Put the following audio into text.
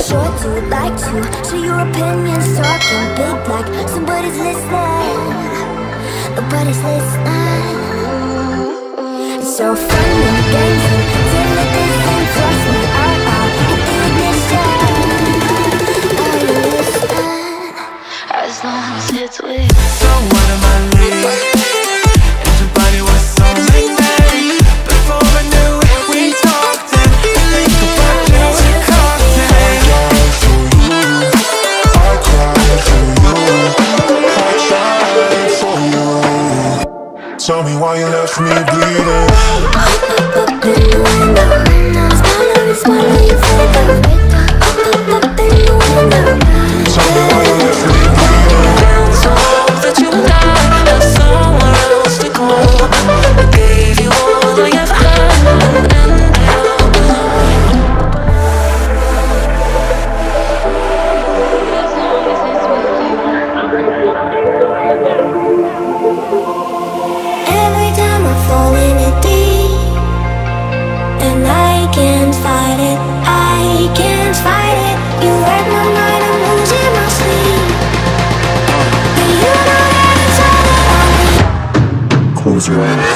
sure to like to share your opinions, talking big like somebody's listening. Nobody's listening. It's so fun when the games until it isn't. Trust me, I'll hit the ignition. Are you listening? As long as it's with. So what am I leaving? If your body was so amazing, before I knew it, we talked and think about just a cocktail. I cried for you, I tried for you. Tell me why you left me bleeding. Up in the window, smaller you feel the weight. Up in the window. Tell me why you left me bleeding. So that you died, had somewhere else to go. I gave you all I ever had, and now every time I fall in it deep, and I can't fight it, I can't fight it. You hurt my mind, I'm losing my sleep. And you know that it's all about me. close your eyes.